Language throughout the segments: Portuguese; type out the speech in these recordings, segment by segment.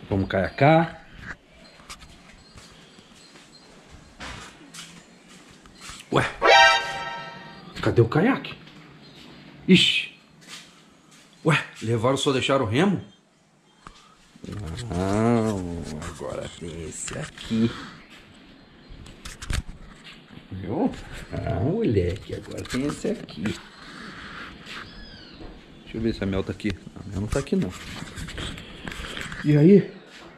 Vamos caiacar. Ué, cadê o caiaque? Ixi. Ué, levaram, só deixaram o remo? Não, agora tem esse aqui. Viu? Ah, moleque, agora tem esse aqui. Deixa eu ver se a Mel tá aqui. A Mel não tá aqui não. E aí?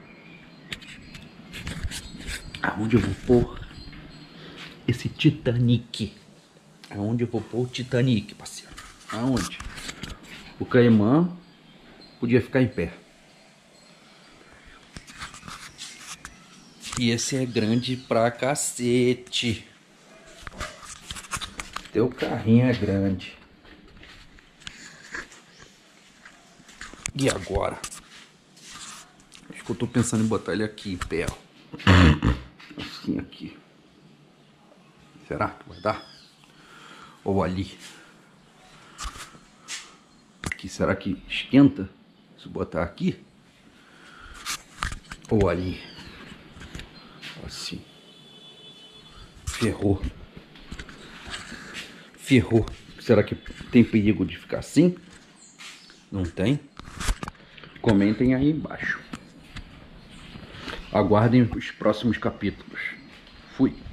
Aonde eu vou pôr esse Titanic? Aonde eu vou pôr o Titanic, parceiro? Aonde? O caimã podia ficar em pé. E esse é grande pra cacete. Teu carrinho é grande. E agora? Acho que eu tô pensando em botar ele aqui em pé, ó. Assim aqui. Será que vai dar? Ou ali? Aqui, será que esquenta se botar aqui? Ou ali? Assim. Ferrou. Ferrou. Será que tem perigo de ficar assim? Não tem? Comentem aí embaixo. Aguardem os próximos capítulos. Fui.